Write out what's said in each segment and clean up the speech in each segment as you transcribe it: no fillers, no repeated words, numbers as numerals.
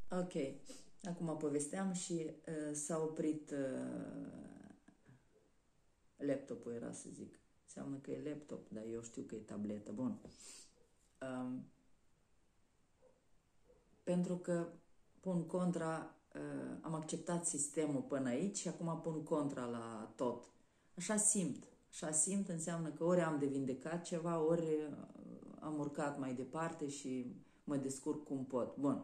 Ok. Acum povesteam și s-a oprit laptopul, era să zic. Înseamnă că e laptop, dar eu știu că e tabletă. Bun. Pentru că pun contra, am acceptat sistemul până aici și acum pun contra la tot. Așa simt. Așa simt înseamnă că ori am de vindecat ceva, ori am urcat mai departe și mă descurc cum pot. Bun.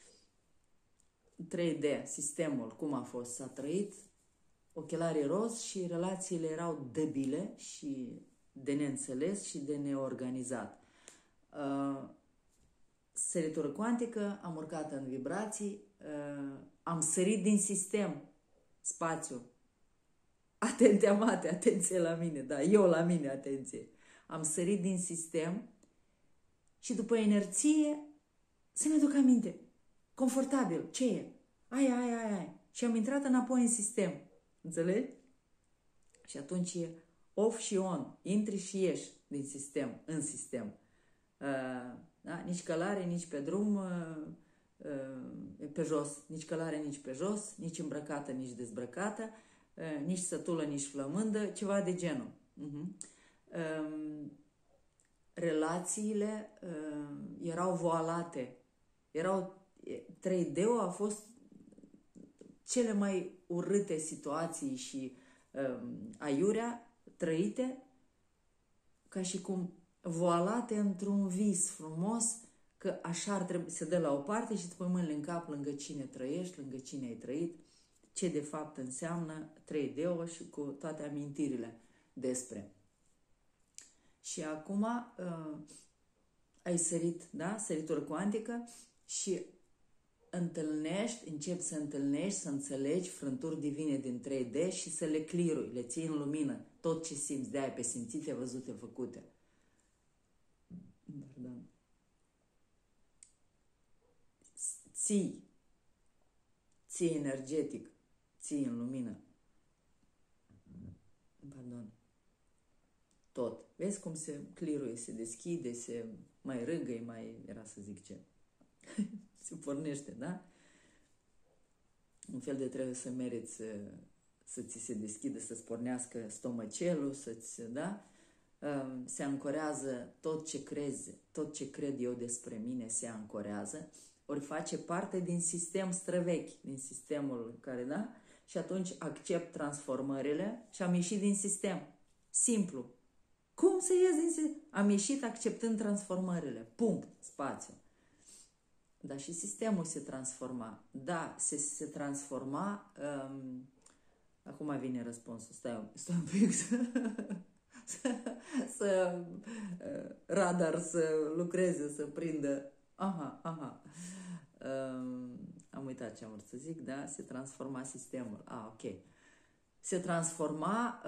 3D, sistemul, cum a fost, s-a trăit, ochelarii roz și relațiile erau debile și de neînțeles și de neorganizat. Săritură cuantică, am urcat în vibrații, am sărit din sistem, spațiu. Atenție, amate, atenție la mine, da, eu la mine, atenție. Am sărit din sistem și după inerție să-mi aduc aminte. Confortabil, ce e? Aia. Și am intrat înapoi în sistem. Înțelegi? Și atunci e off și on. Intri și ieși din sistem, în sistem. Da? Nici călare, nici pe drum, pe jos. Nici călare, nici pe jos. Nici îmbrăcată, nici dezbrăcată. Nici sătulă, nici flămândă. Ceva de genul. Relațiile erau voalate. 3D-ul a fost cele mai urâte situații și aiurea trăite ca și cum voalate într-un vis frumos, că așa ar trebui să dă la o parte și îți pui mâinile în cap lângă cine trăiești, lângă cine ai trăit, ce de fapt înseamnă 3D-ul și cu toate amintirile despre. Și acum ai sărit, da? Săritură cuantică și începi să întâlnești, să înțelegi frânturi divine din 3D și să le clearui, le ții în lumină, tot ce simți, de-aia pe simțite, văzute, făcute. Pardon. Ții energetic, ții în lumină. Pardon. Tot. Vezi cum se clearuie, se deschide, se mai râgăi, mai era să zic ce. Se pornește, da? Un fel de trebuie să meriți să ți se deschidă, să-ți pornească stomacelul, da? Se ancorează tot ce crezi, tot ce cred eu despre mine se ancorează, ori face parte din sistem străvechi, din sistemul care, da? Și atunci accept transformările și am ieșit din sistem. Simplu. Cum să ies din sistem? Am ieșit acceptând transformările. Punct. Spațiu. Dar și sistemul se transforma. Da, se transforma. Acum vine răspunsul. Stai un pic să radar să lucreze, să prindă. Aha. Am uitat ce am vrut să zic, da? Se transforma sistemul. Ok. Se transforma,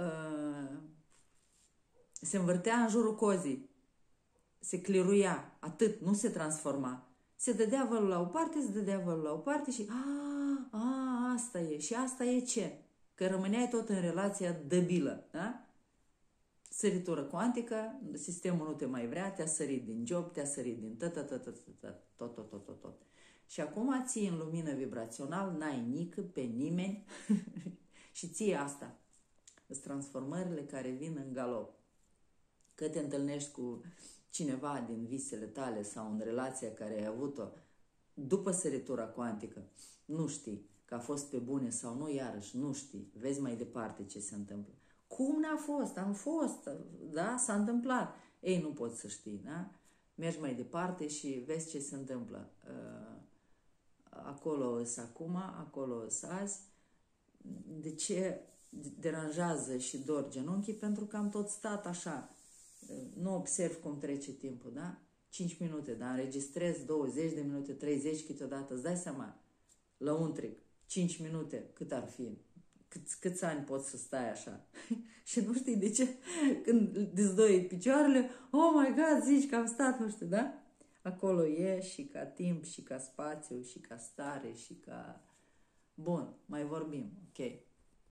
se învârtea în jurul cozii. Se cliruia. Atât. Nu se transforma. Se dădea vălul la o parte, se dădea vălul la o parte și asta e. Și asta e ce? Că rămâneai tot în relația debilă, da? Săritură cuantică, sistemul nu te mai vrea, te-a sărit din job, te-a sărit din tot. Și acum ții în lumină vibrațional, n-ai nică pe nimeni și ții asta. Sunt transformările care vin în galop. Că te întâlnești cu cineva din visele tale sau în relația care ai avut-o după săritura cuantică, nu știi că a fost pe bune sau nu, iarăși nu știi, vezi mai departe ce se întâmplă. Cum n-a fost? Am fost, da? S-a întâmplat. Ei, nu poți să știi, da? Mergi mai departe și vezi ce se întâmplă. Acolo îs acum, acolo îs azi. De ce deranjează și dor genunchii? Pentru că am tot stat așa. Nu observ cum trece timpul, da? 5 minute, dar înregistrez 20 de minute, 30 câteodată. Îți dai seama, lăuntric, 5 minute, cât ar fi? Câți ani poți să stai așa? Și nu știi de ce când dezdoi picioarele, oh my God, zici că am stat, nu știu, da? Acolo e și ca timp, și ca spațiu, și ca stare, și ca... Bun, mai vorbim, ok.